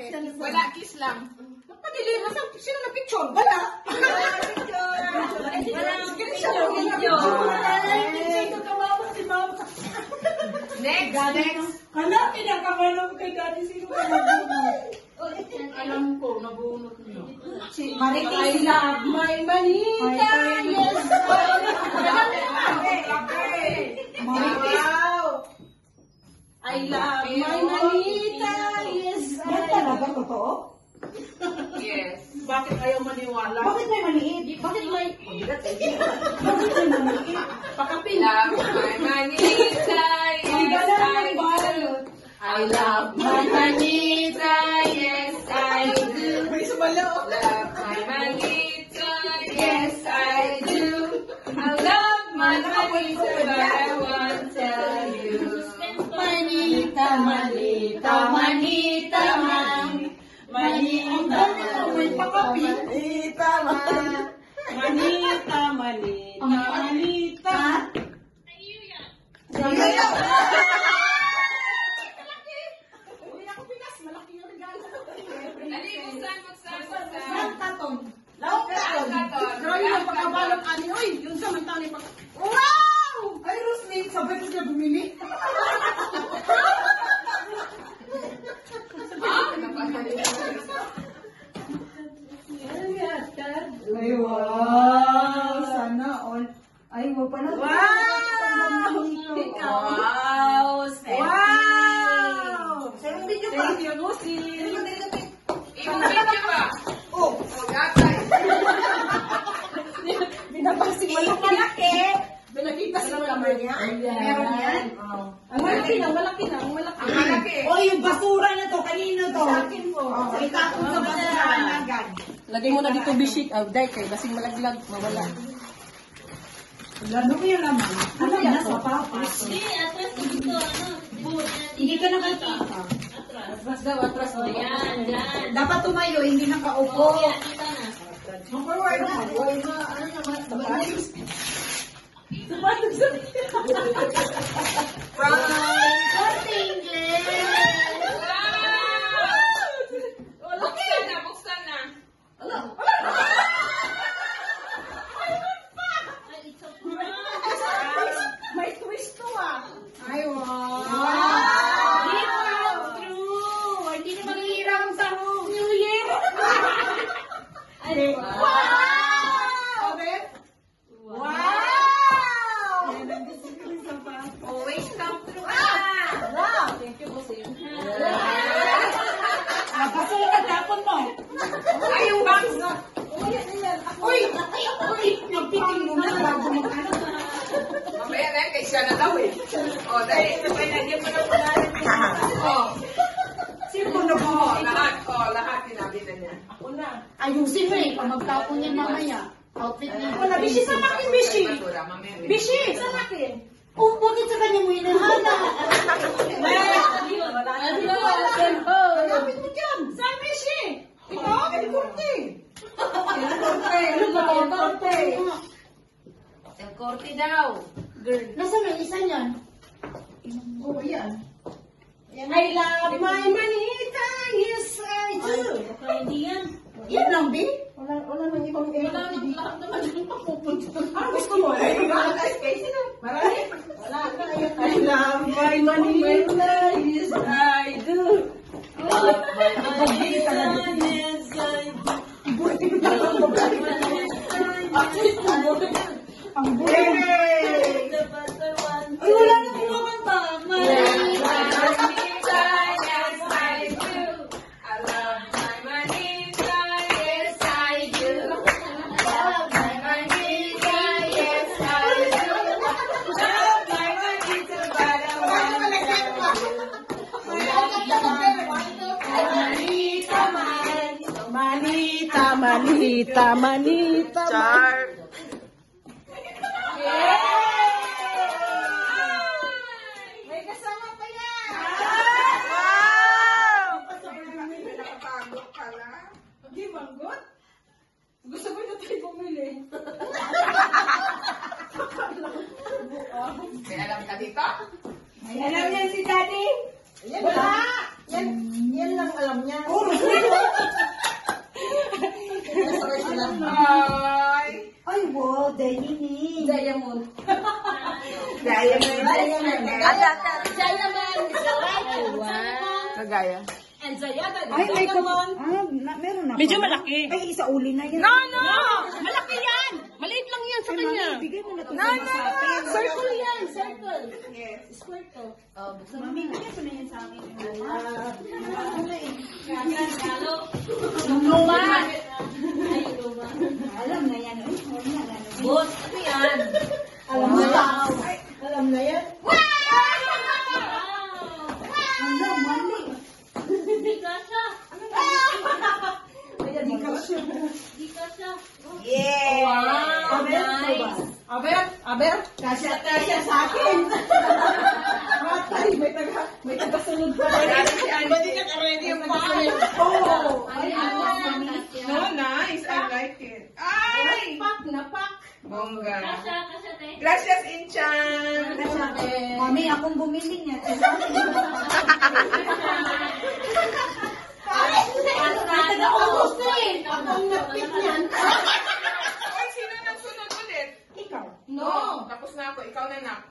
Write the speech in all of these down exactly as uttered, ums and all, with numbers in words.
Wala, kiss lang. Napadili, masang sino na picture? Wala. Next, next. Hala, kinakabalan ko kay Daddy. Sino ka nabunod? Alam ko, nabunot niyo. Si Marites. I love my manita. Yes. Marites. I love my manita. Yes. Yan talaga, totoo? Yes. Bakit ayaw maniwala? Bakit may maliit? Bakit may... Bakit may maliit? Pakapin. Love my manita, yes, I do. I love my manita, yes, I do. May sumalo. Love my manita, yes, I do. I love my manita, but I won't tell you. Manita, manita, manita, man. Manita, may pakapin. Manita, man. Manita, manita, manita. Ayuya. Uy, ako Pinas, malaki yung regalo. Dali, buksan, buksan, buksan. Lang katon. Lang katon. katon. Grabe yung pagkabalong ani. Uy, yung samantali pag... Wow! Ay, Roslyn, sabay ko siya bumili. Ah, napakali. Ay, wow! Sana all. Ay, wow pa na. Wow! Wow, Stephanie. Wow! Sa'yo video pa. Thank you, Lucy. Yung video ba? Oh, Oh, gatay. binabasing malaki. Malaki. Binakita sa kamay niya. Meron yan. Ang malaki na, malaki na, ang malaki. Ang malaki. Oh, yung basura na to, kanino to? Sa akin po. So, itatong sa basura agad. Lagay mo na dito bishik. Oh, dahil kay basing malaglag, mawala. Lalo ko yung laman. Ano yan? Sa papas. Hindi, atras dito, ano, boot. Hindi ka nakakita. Atras daw, atras daw. Yan, yan. Dapat tumayo, hindi nakaupo. Oh, yan, kita na. Mag-forward na. Ano naman? Sapatos. Sapatos. Konti English. Wow! Buksan na, buksan na. Ay, it's a prank. May twist to ah. Ay, wow. Hindi naman true. Hindi naman hirang sa New Year. Ay, Wow! Sabi? Wow! Always come through. Wow! Thank you, Bossing. Nagpasulat tapon mo. Ay, yung box na. Uy! Uy! Nagpiting mo na bago mag-ano. Mamaya na, kay siya na daw eh. O, dali. Sabay na, di mo na panalan ko. O. Sino na po? O, lahat. O, lahat sinabi na niya. Ako na. ayusin mo eh. Pag magtapon niya mamaya. Outfit niya. Wala, bishi sa akin, bishi. Basura, mamaya. Bishi, sa akin. Oh, bakit sa kanya mo inahala? Hanapin mo dyan. Saan, bishi? Ito, El Corte. El Corte. El Corte. El Corte daw. Girl. Nasaan may isa niyan? Oh, yan. I love my manita, yes I do. Baka hindi yan. Yan lang, Bi? Wala, wala nang ibang Wala nang lahat naman yung papupunta. Ah, gusto mo? Ay, marami? Wala ka. I love my manita, yes I do. Yes, I do. Ang buhay. The better one. Ay, wala na kumakanta. Manita, yes, I do. I love my manita, yes, I do. Love my manita, yes, I do. Love my manita, but I want Manita, manita, manita. Char. May kasama pa yan. Wow! Nakapagod ka lang. Hindi manggot. Gusto ko na tayo bumili. May alam ka dito? Alam niya si Daddy? Wala. Yan, yan lang alam niya. Puro Gaya mo yun. Ate, ate, ate. Diyan naman. Kagaya. And Zayada. Ay, may naman. Ah, na, meron na. Medyo malaki. Ay, isa uli na yan. No, no! Malaki yan! Maliit lang yan sa kanya. Bigay mo na to No, sa no, no. atin. Circle yan, circle. Yes. Square to. Oh, Mami, bigay mo na yan sa akin. Yung luma. Alam na yan. Ay, huwag na yan. Boss, ano yan? Alam mo lang. Ay, alam na yan. Alam, mali. Hindi ka siya. Ayan, di ka siya. Hindi ka siya. Yeah. Wow, Aber, nice. Aber, aber, kasya, kasya sa akin. Matay, may taga, may taga sunod pa. Ba't di ka ready yung pag-sunod? Oh, Ay, No, nice. I like it. Ay! pak na pak. Bongga. kasya, kasya, te. Gracias, Inchan. Mami, akong bumili niya. Ano na? Ako eh. Akong napit niyan. Ay, sino nang sunod ulit? Ikaw. No. Tapos na ako. Ikaw na na.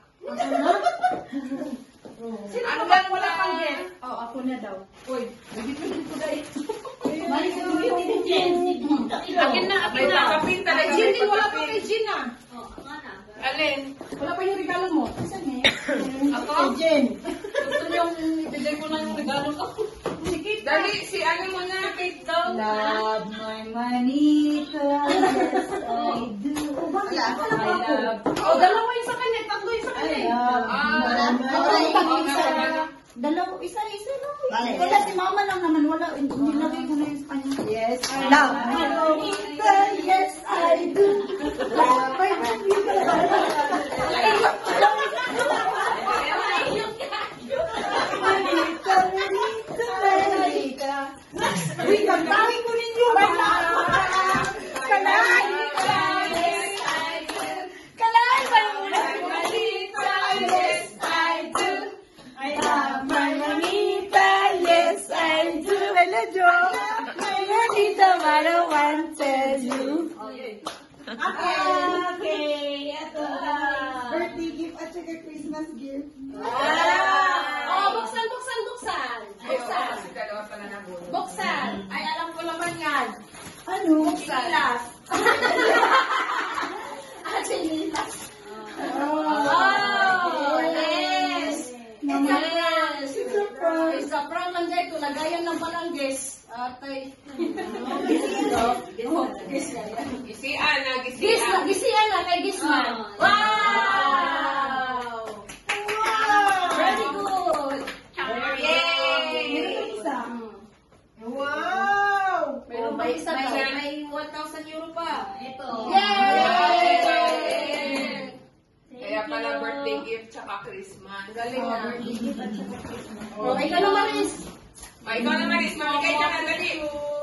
Sino Ano ba ba wala wala? pang get? Oh, ako na daw. Uy, nagpipilin ko dahil. Mali ka Akin na, akin May na. pakapin talaga. Ay, Jin, may din, wala pa pakapin. kay Jin ah. Oh, ako na. Alin? Wala pa yung regalo mo. Saan eh? Ako? Kay Jen. Gusto niyong ibigay ko na yung regalo ko. Sige, Dali, si ano mo na. Love my manita, yes I do. Oh, bakit? Wala pa ako. Oh, dalawa yung sa kanya, tatlo yung sa kanya. Ah, Tatlo okay, isa. okay. Dalawa, isa, isa lang. Wala, si mama lang naman, wala. Nilagay ko na yung sa kanya. Yes, I love my manita, yes I do. Love my manita. Manita, manita, manita. Uy, kantahin ko ninyo. Kalahin. Kalahin ba yung muna? Yes, I do. I love my manita, yes, I do. Hello, Joe. My manita, mara one tells you. Okay, ito na. Birthday gift at saka Christmas gift. Oh, buksan, buksan, buksan. Ay, oo, Buksan. kasi dalawa pala na bulo. Buksan. Ay, alam ko naman yan. Ano? Chilas. Ah, chilas. Oh, yes. Mama. Yes. It's a prank. It's a prank lang dito. Lagayan ng balanggis. Atay. Oh, gis na yan. Gisian na, Gis na, gisian. gisiyan na kay Gisman. Wow! Very good. Yay! Isa. Wow! Pero may isa May- pa. May one thousand euro pa. Ito. Yay! Kaya pala birthday gift tsaka Christmas. Galing na. Birthday gift at saka Christmas. Oh, ikaw naman is. Ay, ikaw naman is mamigay ka na dali.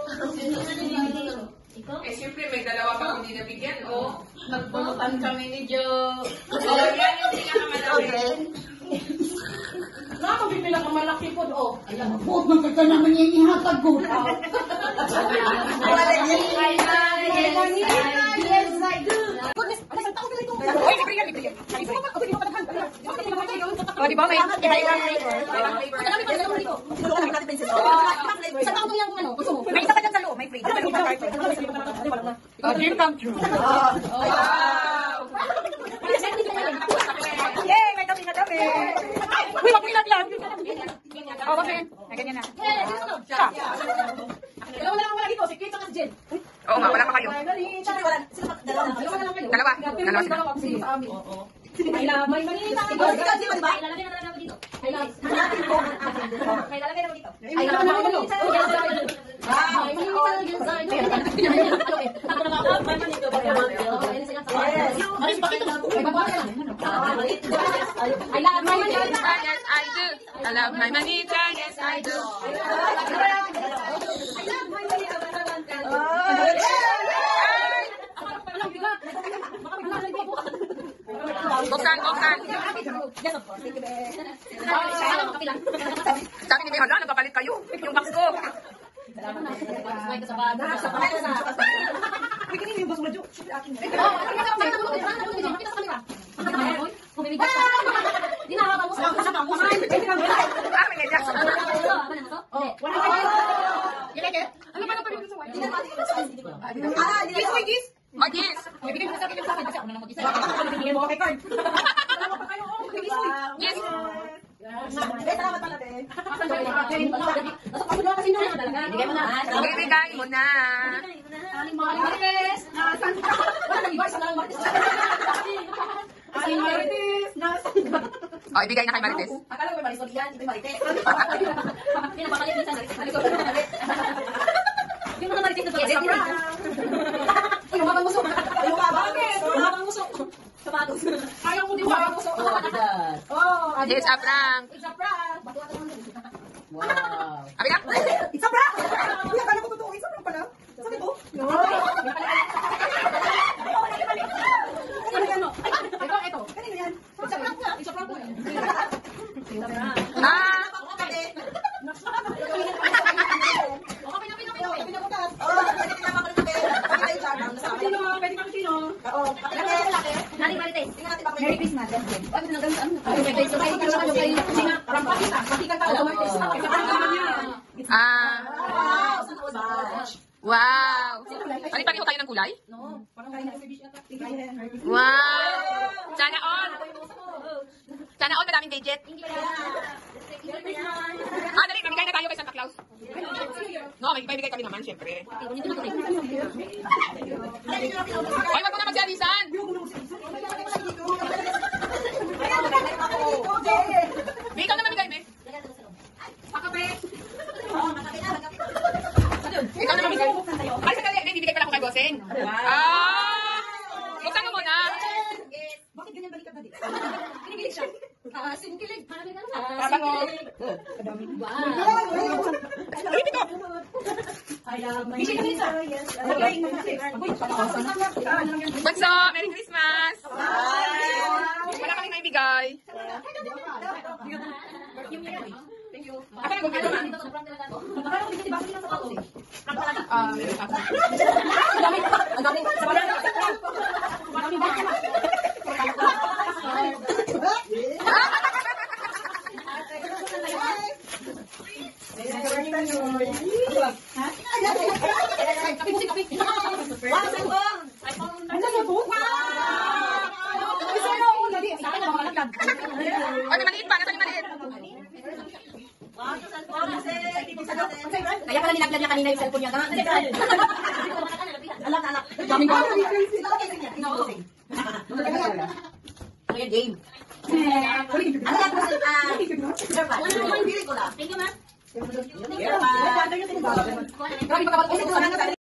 Ikaw? Eh, siyempre, may dalawa pa akong di nabigyan. Oh. Nagpulutan kami ni Joe. Oh, yan yung pinakamalaki. Nako, bibila ka malaki po. Oh, alam mo. Buot man ka naman yung ihatag ko. Wala yan. Yes, I do. O, di ba? May iba-ibang flavor. May isa ka dyan sa loob. May free. Oh, dream come true. Wow! Yay! May dami na dami. Uy, mag-ilag lang. Oh, bakit? Ay, ganyan na. Siya. Dalawa na lang wala dito. Si Kate at si Jen. Oo nga, wala pa kayo. Dalawa na lang kayo. Dalawa. Dalawa sila. Dalawa kasi sa amin. I love my manita. Ikaw, ikaw, di ba, di ba? May lalagay na talaga dito. I love. May lalagay na dito. I love my manita. Wow. My manita, yes, I do. Ako na nga, my manita. Ay, bakit ito? Ay, babae lang. I love my manita. Yes, I do. I love my manita. Yes, I do. Buksan, buksan. Yes, of course. Thank you, Be. Sabi ni Bea, hala, nagpapalit kayo. Yung box ko. Salamat na. Sa sa bada. Sa bada na. Uy, kanina yung boss mo, Jo. Akin na. Oh, ano ka? Makita mo, makita mo, makita mo sa kanila. Bumibigay ka. You like it? Ano ba ito sa white? Ah, di Kiss, na. may kiss. Oh, kiss. May bigay mo sa akin sa akin kasi ako na lang mag-isa. Bigyan mo ako kay card. Dalawa pa kayo. Oh, kiss. Yes. Eh, salamat pala, be. Nasa pagod kasi na talaga. Bigay mo na. Bibigay mo na. Aling Marites. Nasaan ka? Wala nang iba, isa na lang Marites. Aling Marites. Nasaan ka? Oh, ibigay na kay Marites. Akala ko may Marisol yan, ito yung Marites. Hindi na pakalit minsan, Marites. Marisol na Marites. Yung mga Marites na to, Sa prank. Uy, umabang gusto. Uy, umabang. Umabang gusto. Sapatos. Ayaw mo di ba? Oh, It's a prank. it's a prank. Wow. Abi na? It's a prank! Uy, akala ko totoo. It's a prank pala. Sabi ko? No. Ano yan, no? Ito, ito. Kanino yan? It's a prank na. It's a prank na. Ah! Merry Christmas. Ah! Wow! Pari-pareho kayo ng kulay? Wow! Sana all! Sana all, madaming gadget. Ah, dali, mamigay na tayo kay Santa Claus. No, may ibibigay kami naman, syempre. Ay, wag mo na magsialisan! May ikaw na mamigay, Be. Ikaw na mamigay. Ay, sandali, hindi, bibigay pala ako kay Bossing. Ah! Buksan mo muna. Bakit ganyan balikat na din? Kinikilig siya. Ah, sinikilig. Parang mo. Uy, ito. I love my Lisa. Yes, I love my Bunso, Merry Christmas! Wala kaming naibigay. Thank you. Ako na kung ano man. Akala ko hindi ba sila sa ako? Ah, meron pa. Ang dami. Ang dami. Sa pala. Ang dami ba? O, may maliit pa. Nasa yung maliit. Kaya pala nilagyan niya kanina yung cellphone niya. Alam na, alam. Daming ba? Ano yan, game? Ano yan, ah, Thank you, ma. Grabe, pagkabat.